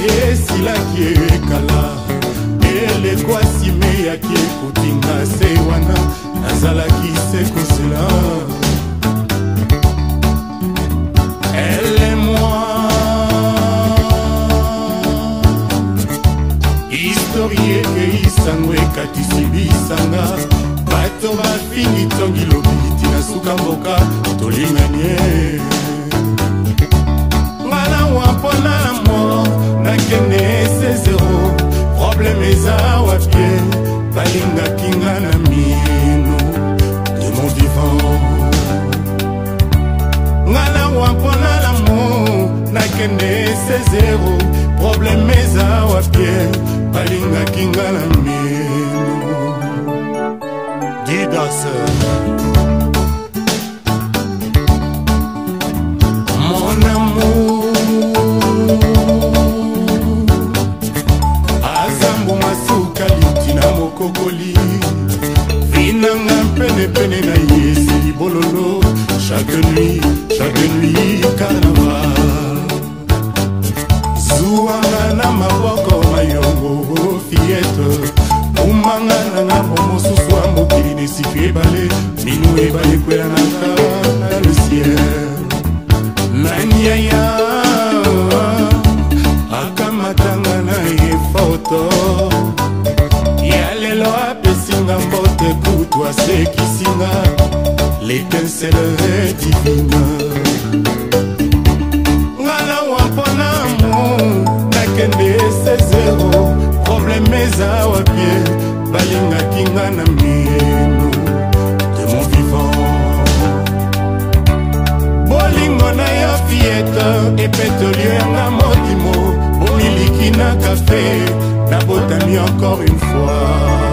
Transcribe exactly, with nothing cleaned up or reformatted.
esilaki ekala elekwasi meyaki ekotinga se wana nazalaki se kosela. Elle et moi, historie ke isango ekatisi bisanga bato bafingi tongi lobiti na suka mboka tolinganie. Ngana wampona mo nakende se zero problème eza wapie balingaki nga na mino de mon vivant. Ngana wampona l'amour nakende se zero problème eza wapie balingaki nga na mino. Didas mon amour azambo masuka litina mokokoli vinanga pene pene na yesi bololo chaque nuit chaque nuit carnaval zuanga na maboko mayongo fiette umanga na mosusu wa mokili nesiki ebale minu ebale kwela na na le ciel nanyaya akamatanga na ye foto ya lelo apesinga mbote kutu asekisinga l'étincelle divine. Ngala wampona mo nakende se zero problème eza wapie balingaki nga na mino de mon vivant. Bolingo na yo fiete epetolio yanga modimo bomiliki na café nabotami encore une fois.